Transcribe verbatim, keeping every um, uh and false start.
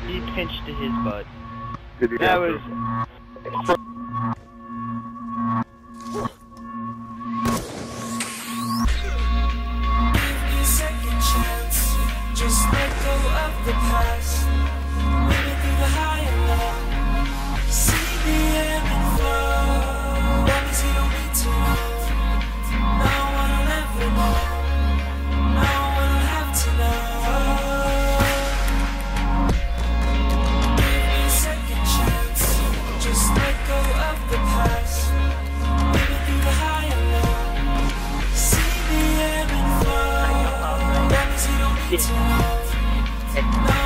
He pinched his butt. Did he That have was... to? Second chance, just let go of the past. Living through the high and low. See the ebb and flow. Promise you don't need to know. No one will ever know. No one will have to know. Give me a second chance, just let go of the past. Living through the high and low. See the ebb and flow. Promise you don't need to know. No